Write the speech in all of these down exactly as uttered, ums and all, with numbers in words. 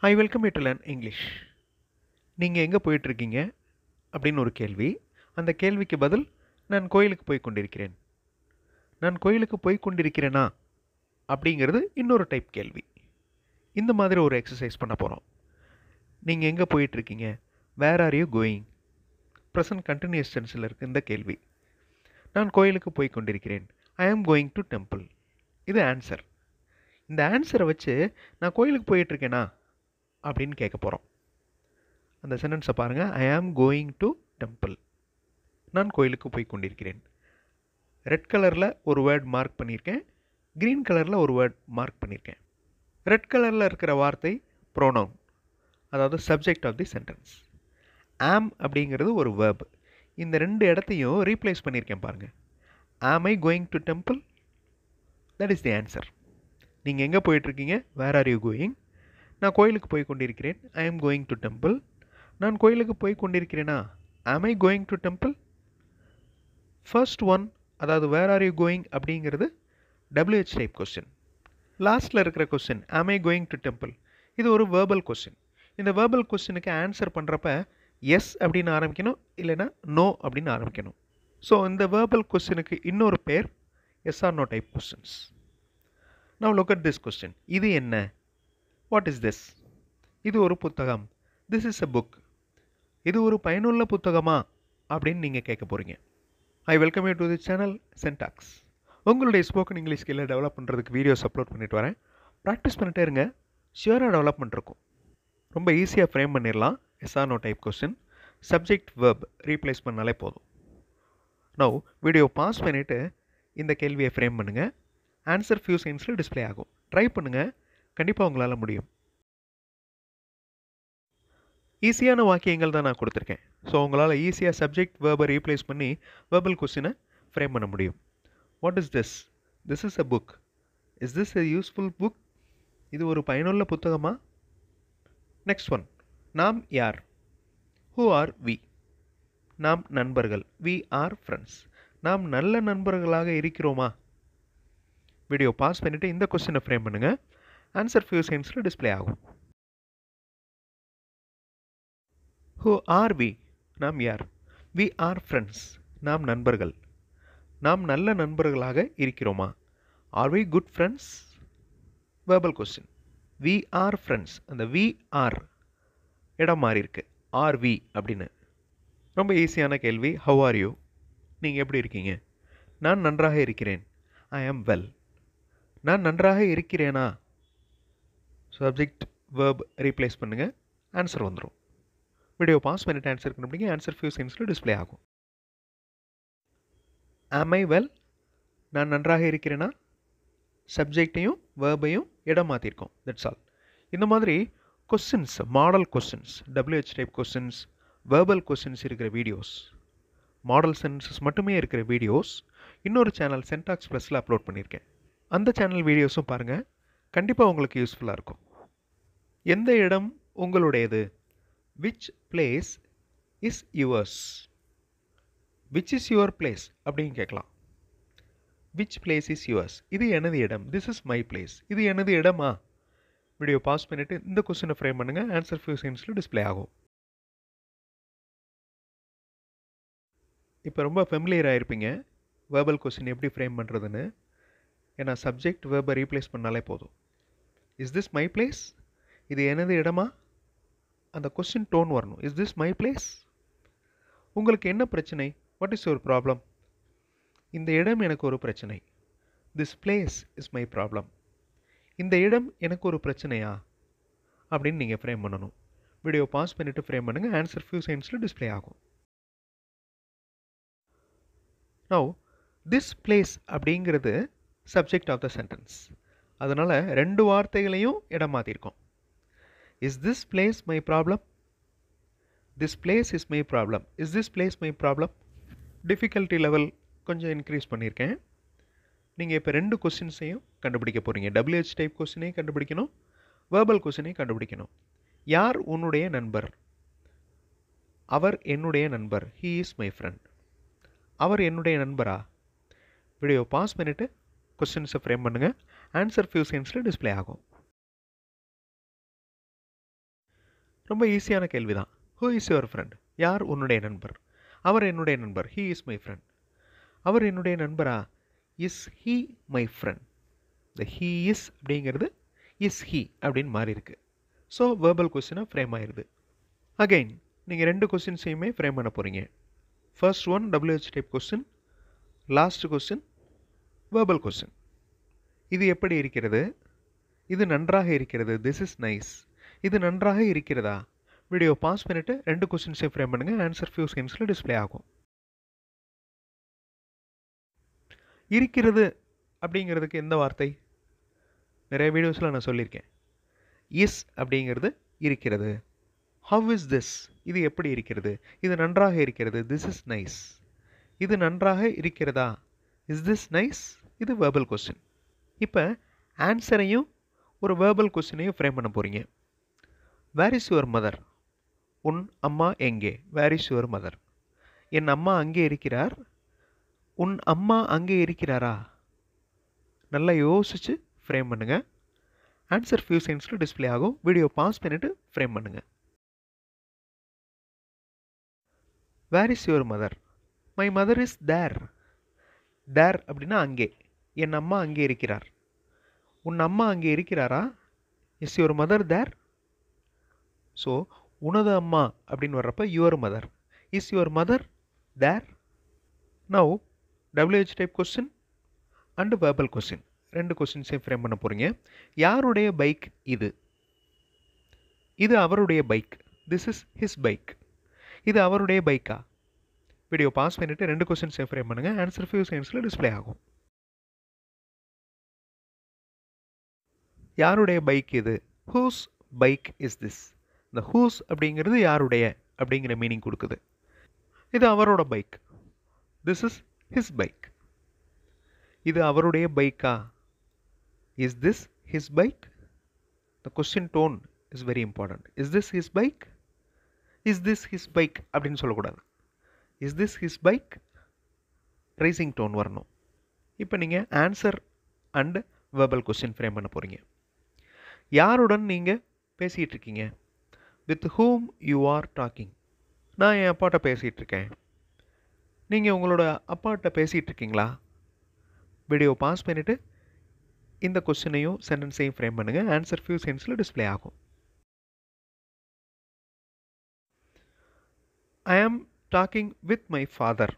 I welcome you to learn English. நீங்கள் எங்கே போயிட்டுருக்கீங்க அப்படின்னு ஒரு கேள்வி. அந்த கேள்விக்கு பதில் நான் கோயிலுக்கு போய் கொண்டிருக்கிறேன். நான் கோயிலுக்கு போய் கொண்டிருக்கிறேனா அப்படிங்கிறது இன்னொரு டைப் கேள்வி. இந்த மாதிரி ஒரு எக்ஸசைஸ் பண்ண போகிறோம். நீங்கள் எங்கே போயிட்டுருக்கீங்க? Where are you going? Present continuous டென்ஸில் இருக்குது இந்த கேள்வி. நான் கோயிலுக்கு போய் கொண்டிருக்கிறேன். I am going to temple. இது ஆன்சர். இந்த ஆன்சரை வச்சு நான் கோயிலுக்கு போயிட்டுருக்கேனா அப்படின்னு கேட்க போகிறோம். அந்த சென்டென்ஸை பாருங்கள். ஐ ஆம் கோயிங் டு டெம்பிள். நான் கோயிலுக்கு போய் கொண்டிருக்கிறேன். ரெட் கலரில் ஒரு வேர்ட் மார்க் பண்ணியிருக்கேன். க்ரீன் கலரில் ஒரு வேர்ட் மார்க் பண்ணியிருக்கேன். ரெட் கலரில் இருக்கிற வார்த்தை ப்ரோனவுன், அதாவது சப்ஜெக்ட் ஆஃப் தி சென்டென்ஸ். ஆம் அப்படிங்கிறது ஒரு வேர்ப். இந்த ரெண்டு இடத்தையும் ரீப்ளேஸ் பண்ணியிருக்கேன் பாருங்கள். Am I going to temple? That is the answer. நீங்கள் எங்கே போயிட்டுருக்கீங்க? Where are you going? நான் கோயிலுக்கு போய் கொண்டிருக்கிறேன். I am going to temple. நான் கோயிலுக்கு போய் கொண்டிருக்கிறேனா? Am I going to temple? First one, அதாவது வேர் ஆர் யூ கோயிங் அப்படிங்கிறது டபிள்யூஹெச் டைப் கொஸ்டின். லாஸ்ட்டில் இருக்கிற கொஸ்டின் ஆம் ஐ கோயிங் டு டெம்பிள், இது ஒரு வேர்பல் கொஸ்டின். இந்த வேர்பல் கொஸ்டினுக்கு ஆன்சர் பண்ணுறப்ப எஸ் அப்படின்னு ஆரம்பிக்கணும், இல்லைன்னா நோ அப்படின்னு ஆரம்பிக்கணும். ஸோ இந்த வேர்பல் கொஸ்டினுக்கு இன்னொரு பேர் yes or no type questions. Now look at this question. இது என்ன? What is this? இது ஒரு புத்தகம். This is a book. இது ஒரு பயனுள்ள புத்தகமா அப்படின்னு நீங்கள் கேட்க போகிறீங்க. I welcome you to the channel சென்டாக்ஸ். உங்களுடைய ஸ்போக்கன் இங்கிலீஷ் ஸ்கில்லை டெவலப் பண்ணுறதுக்கு வீடியோஸ் அப்லோட் பண்ணிட்டு வரேன். ப்ராக்டிஸ் பண்ணிட்டே இருங்க. ஷியராக டெவலப்மெண்ட் இருக்கும். ரொம்ப ஈஸியாக ஃப்ரேம் பண்ணிடலாம். Yes or no type question. Subject verb replace பண்ணாலே போதும். நவ் வீடியோ பாஸ் பண்ணிவிட்டு இந்த கேள்வியை ஃப்ரேம் பண்ணுங்கள். ஆன்சர் ஃபியூ செகண்ட்ஸில் டிஸ்பிளே ஆகும். ட்ரை பண்ணுங்கள். கண்டிப்பாக உங்களால் முடியும். ஈஸியான வாக்கியங்கள் தான் நான் கொடுத்துருக்கேன். ஸோ உங்களால் ஈஸியாக சப்ஜெக்ட் வேர்பை ரீப்ளேஸ் பண்ணி வேர்பல் கொஸ்டினை ஃப்ரேம் பண்ண முடியும். What is this? This is a book. Is this a useful book? இது ஒரு பயனுள்ள புத்தகமா? Next one. நாம் யார்? Who are we? நாம் நண்பர்கள். We are friends. நாம் நல்ல நண்பர்களாக இருக்கிறோமா? வீடியோ பாஸ் பண்ணிவிட்டு இந்த கொஸ்டினை ஃப்ரேம் பண்ணுங்கள். ஆன்சர் ஃபியூ செகண்ட்ஸில் டிஸ்பிளே ஆகும். Who are we? நாம் யார்? We are friends. நாம் நண்பர்கள். நாம் நல்ல நண்பர்களாக இருக்கிறோமா? Are we good friends? Verbal question. We are friends. அந்த வி ஆர் இடம் மாறி இருக்கு. ஆர் வி அப்படின்னு. ரொம்ப ஈஸியான கேள்வி. How are you? நீங்கள் எப்படி இருக்கீங்க? நான் நன்றாக இருக்கிறேன். ஐ ஆம் வெல். நான் நன்றாக இருக்கிறேனா? சப்ஜெக்ட் வேர்ப் ரீப்ளேஸ் பண்ணுங்கள். ஆன்சர் வந்துடும். வீடியோ பாஸ் பண்ணிட்டு ஆன்சர் கண்டுபிடிங்க. ஆன்சர் ஃபியூ செகண்ட்ஸில் டிஸ்பிளே ஆகும். Am I well? நான் நன்றாக இருக்கிறேனா? சப்ஜெக்டையும் வேர்பையும் இடம் மாற்றிருக்கோம். That's all. இந்த மாதிரி questions, modal questions, WH type questions, verbal questions இருக்கிற வீடியோஸ், மாடல் சென்டென்சஸ் மட்டுமே இருக்கிற வீடியோஸ் இன்னொரு சேனல் சென்டாக்ஸ் ப்ளஸில் அப்லோட் பண்ணியிருக்கேன். அந்த சேனல் வீடியோஸும் பாருங்கள். கண்டிப்பாக உங்களுக்கு யூஸ்ஃபுல்லாக இருக்கும். எந்த இடம் உங்களுடையது? Which place is yours? Which is your place அப்படின்னு கேட்கலாம். Which place is yours? இது எனது இடம். This is my place. இது எனது இடமா? வீடியோ பாஸ் பண்ணிவிட்டு இந்த கொஸ்டினை ஃப்ரேம் பண்ணுங்கள். ஆன்சர் ஃபியூ செகண்ட்ஸில் டிஸ்பிளே ஆகும். இப்போ ரொம்ப ஃபெமிலியர் ஆகிருப்பீங்க வேர்பல் கொஸ்டின் எப்படி ஃப்ரேம் பண்ணுறதுன்னு. ஏன்னா சப்ஜெக்ட் வேர்பை ரீப்ளேஸ் பண்ணாலே போதும். Is this my place? இது எனது இடமா? அந்த கொஸ்டின் டோன் வரணும். Is this my place? உங்களுக்கு என்ன பிரச்சனை? What is your problem? இந்த இடம் எனக்கு ஒரு பிரச்சனை. This place is my problem. இந்த இடம் எனக்கு ஒரு பிரச்சனையா அப்படின்னு நீங்கள் ஃப்ரேம் பண்ணணும். வீடியோ பாஸ் பண்ணிவிட்டு ஃப்ரேம் பண்ணுங்கள். ஆன்சர் ஃபியூ செகண்ட்ஸில் டிஸ்பிளே ஆகும். நவ் திஸ் பிளேஸ் அப்படிங்கிறது சப்ஜெக்ட் ஆஃப் த சென்டென்ஸ். அதனால் ரெண்டு வார்த்தைகளையும் இடம் மாற்றிருக்கோம். Is this place my problem? This place is my problem. Is this place my problem? Difficulty level கொஞ்சம் இன்க்ரீஸ் பண்ணியிருக்கேன். நீங்கள் இப்போ ரெண்டு கொஸ்டின்ஸையும் கண்டுபிடிக்க போகிறீங்க. டபிள்யூஹெச் டைப் கொஸ்டினையும் கண்டுபிடிக்கணும், வேர்பல் கொஸ்டினையும் கண்டுபிடிக்கணும். யார் உன்னுடைய நண்பர்? அவர் என்னுடைய நண்பர். He is my friend. அவர் என்னுடைய நண்பரா? வீடியோ பாஸ் பண்ணிவிட்டு கொஸ்டின்ஸை ஃப்ரேம் பண்ணுங்கள். ஆன்சர் ஃபியூ செகண்ட்ஸில் டிஸ்பிளே ஆகும். ரொம்ப ஈஸியான கேள்வி தான். Who is your friend? யார் உன்னுடைய நண்பர்? அவர் என்னுடைய நண்பர். He is my friend. அவர் என்னுடைய நண்பரா? Is he my friend? இந்த ஹீ இஸ் அப்படிங்கிறது இஸ் ஹீ அப்படின்னு மாறி இருக்கு. ஸோ வேர்பல் கொஸ்டினாக ஃப்ரேம் ஆயிடுது. அகைன் நீங்கள் ரெண்டு கொஸ்டின்ஸையுமே ஃப்ரேம் பண்ண போகிறீங்க. First one WH type question, last question verbal question. இது எப்படி இருக்கிறது? இது நன்றாக இருக்கிறது. This is nice. இது நன்றாக இருக்கிறதா? வீடியோ பாஸ் பண்ணிவிட்டு ரெண்டு கொஸ்டின்ஸையும் ஃப்ரேம் பண்ணுங்கள். ஆன்சர் ஃபியூ செகண்ட்ஸில் டிஸ்பிளே ஆகும். இருக்கிறது அப்படிங்கிறதுக்கு எந்த வார்த்தை? நிறைய வீடியோஸில் நான் சொல்லியிருக்கேன். இஸ் அப்படிங்கிறது இருக்கிறது. How is this? இது எப்படி இருக்கிறது? இது நன்றாக இருக்கிறது. This is nice. இது நன்றாக இருக்கிறதா? Is this nice? இது வேர்பல் கொஸ்டின். இப்போ ஆன்சரையும் ஒரு வேர்பல் கொஸ்டினையும் ஃப்ரேம் பண்ண போகிறீங்க. Where is your mother? உன் அம்மா எங்கே? Where is your mother? என் அம்மா அங்கே இருக்கிறார். உன் அம்மா அங்கே இருக்கிறாரா? நல்லா யோசிச்சு ஃப்ரேம் பண்ணுங்கள். ஆன்சர் ஃபியூ செகண்ட்ஸில் டிஸ்பிளே ஆகும். வீடியோ பாஸ் பண்ணிவிட்டு ஃப்ரேம் பண்ணுங்கள். Where is your mother? My mother is there. There அப்படின்னா அங்கே. என் அம்மா அங்கே இருக்கிறார். உன் அம்மா அங்கே இருக்கிறாரா? Is your mother there? So உனது அம்மா அப்படின்னு வர்றப்ப your mother. Is your mother there? Now WH type question and verbal question ரெண்டு கொஸ்டின்ஸையும் ஃப்ரேம் பண்ண போகிறீங்க. யாருடைய பைக் இது? இது அவருடைய bike. This is his bike. இது அவருடைய பைக்கா? வீடியோ பாஸ் பண்ணிவிட்டு ரெண்டு கொஸ்டின்ஸையும் ஃப்ரேம் பண்ணுங்கள். ஆன்சர் ஃபியூ செகண்ட்ஸில் டிஸ்பிளே ஆகும். யாருடைய பைக் இது? Whose bike is this? இந்த ஹூஸ் அப்படிங்கிறது யாருடைய அப்படிங்கிற மீனிங் கொடுக்குது. இது அவரோட bike. This is his bike. இது அவருடைய பைக்கா? Is this his bike? The question tone is very important. Is this his bike? Is this his bike அப்படின்னு சொல்லக்கூடாது. Is this his bike? Rising tone வரணும். இப்போ நீங்கள் answer and verbal question frame பண்ண போகிறீங்க. யாருடன் நீங்கள் பேசிகிட்டு இருக்கீங்க? With whom you are talking. நான் என் அப்பாட்ட பேசிகிட்டு இருக்கேன். நீங்கள் உங்களோட அப்பாட்ட பேசிகிட்டு இருக்கீங்களா? வீடியோ பாஸ் பண்ணிவிட்டு இந்த கொஸ்டினையும் சென்டென்ஸையும் ஃப்ரேம் பண்ணுங்கள். ஆன்சர் ஃபியூ செகண்ட்ஸில் டிஸ்பிளே ஆகும். I am talking with my father.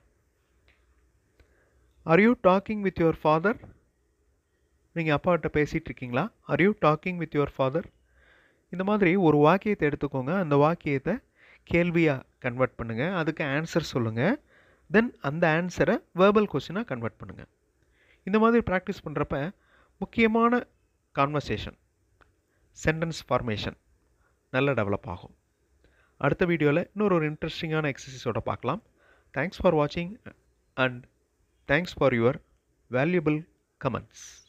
Are you talking with your father? நீங்கள் அப்பாட்ட பேசிகிட்டு இருக்கீங்களா? Are you talking with your father? இந்த மாதிரி ஒரு வாக்கியத்தை எடுத்துக்கோங்க. அந்த வாக்கியத்தை கேள்வியாக கன்வெர்ட் பண்ணுங்கள். அதுக்கு ஆன்சர் சொல்லுங்கள். தென் அந்த ஆன்சரை வேர்பல் கொஸ்டினாக கன்வெர்ட் பண்ணுங்கள். இந்த மாதிரி ப்ராக்டிஸ் பண்ணுறப்ப முக்கியமான கான்வர்சேஷன், சென்டென்ஸ் ஃபார்மேஷன் நல்லா டெவலப் ஆகும். அடுத்த வீடியோவில் இன்னொரு ஒரு இன்ட்ரெஸ்டிங்கான எக்ஸசைஸோட பார்க்கலாம். தேங்க்ஸ் ஃபார் வாட்சிங் and thanks for your valuable comments.